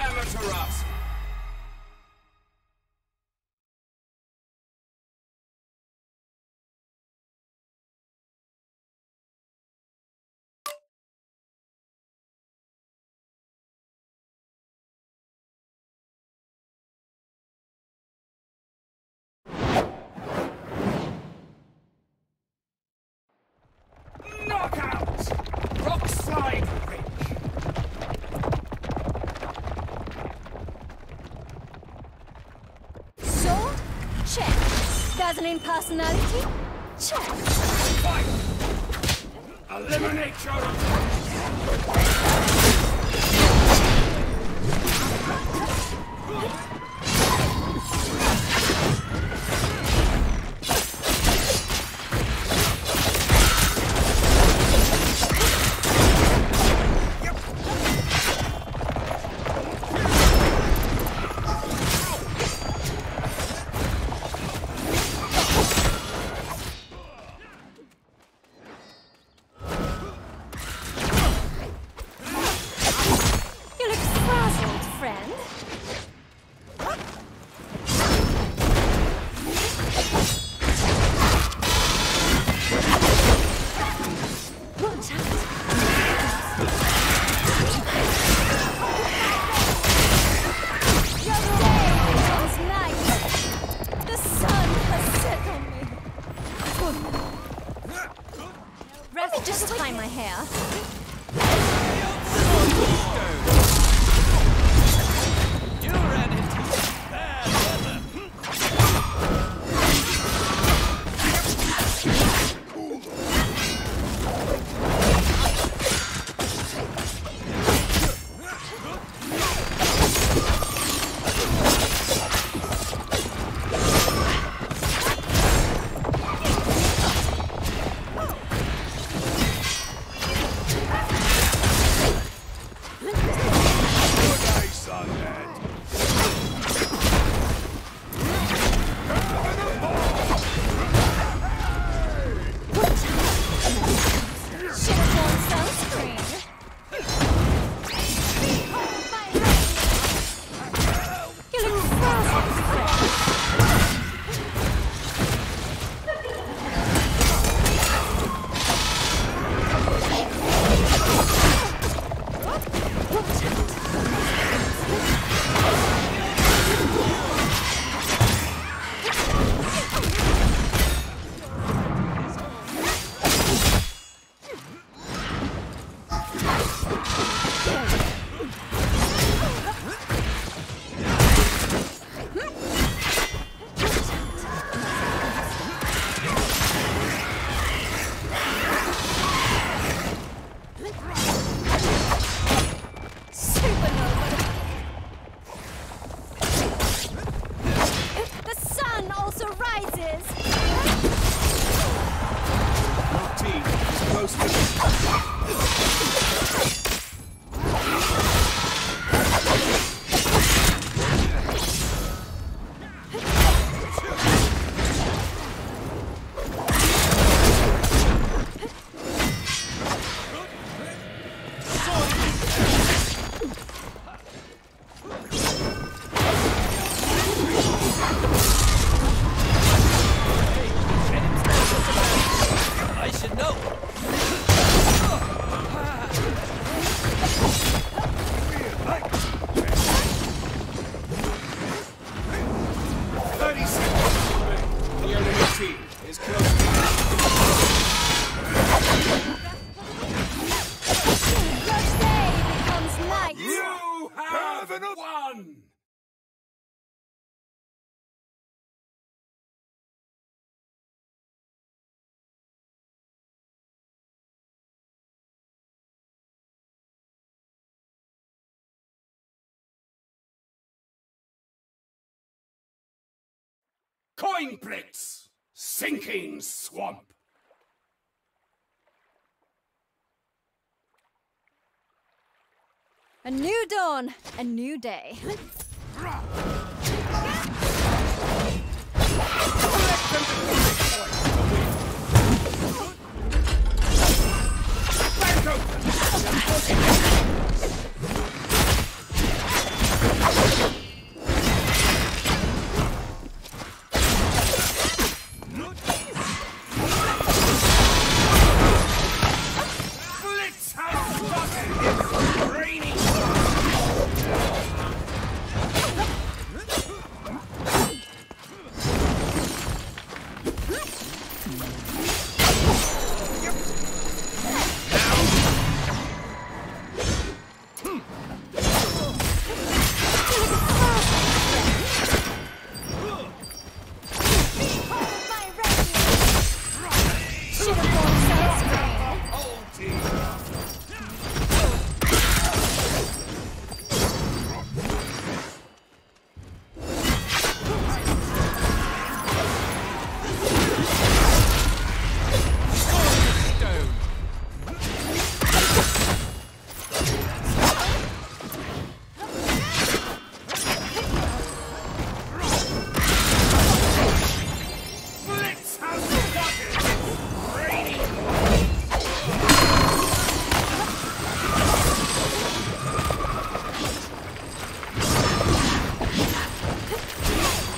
Amateras! Knockout! Rock slide ridge! Sword? Check. Dazzling personality? Check. Fight! Eliminate your opponent! You look frazzled, friend. Watch out. Your day becomes night. The sun has set on me. Let me just tie my hair. You ran into bad weather. Nice on that! Should have worn sunscreen. You look frazzled, friend. Watch out. Supernova. The sun also rises. Your team is close to I should know. 30 seconds. The enemy team is close to Your day becomes night. You have won! Coin blitz! Sinking swamp! A new dawn, a new day. Bank open!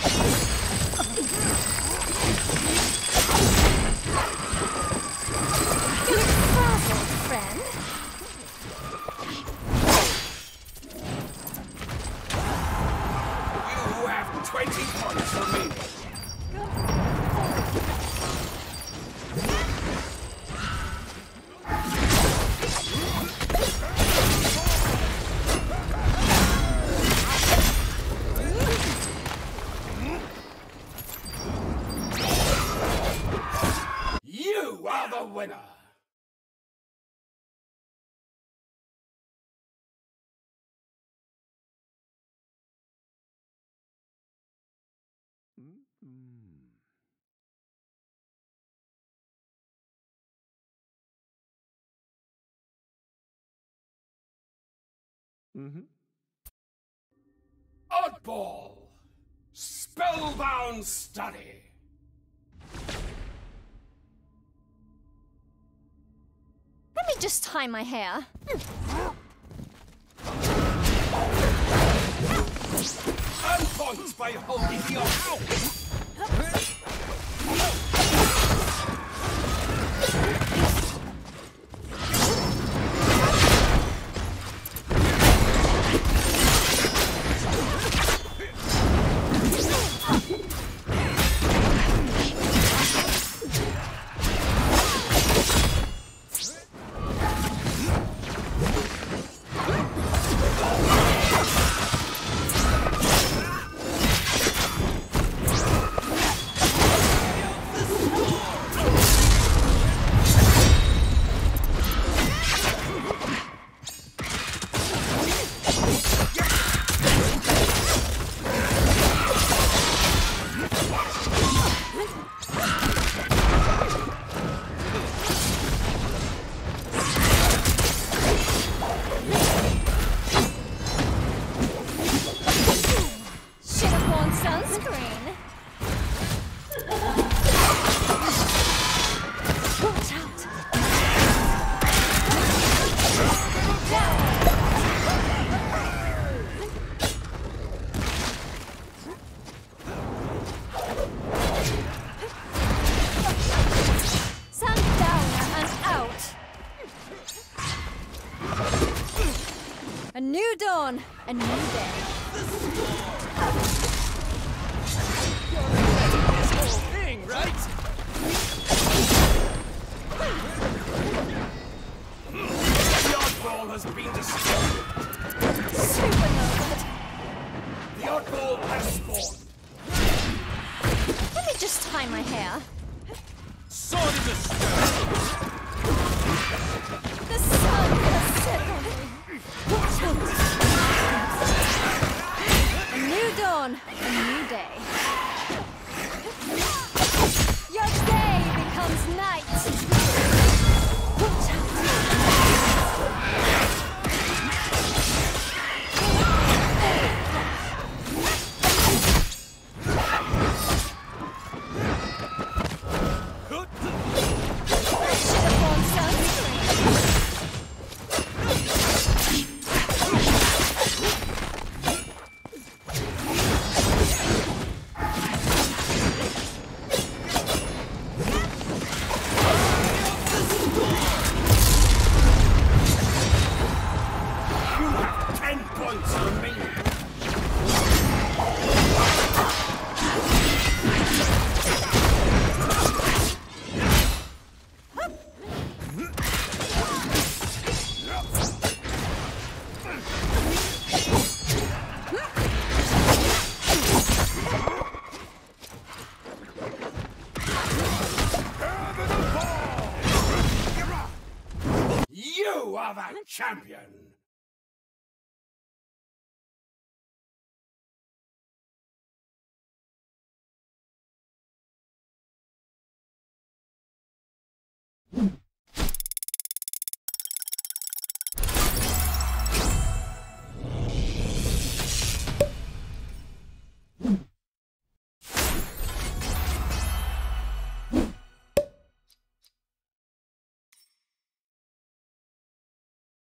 You're frazzled, friend. You have 20 points remaining. You are the winner. Oddball! Spellbound study! Let me just tie my hair. Earn points by holding your house! Should have worn sunscreen. Watch out. Sundowner and out. A new dawn, a new day. Thing, right? The oddball has been destroyed. Supernova. The oddball has spawned. Let me just tie my hair. Sword in the stern. The sun has set on me. Watch out. A new dawn, a new day. Your day becomes night. Watch out. Should have worn sunscreen. You have 10 points remaining. You are the champion!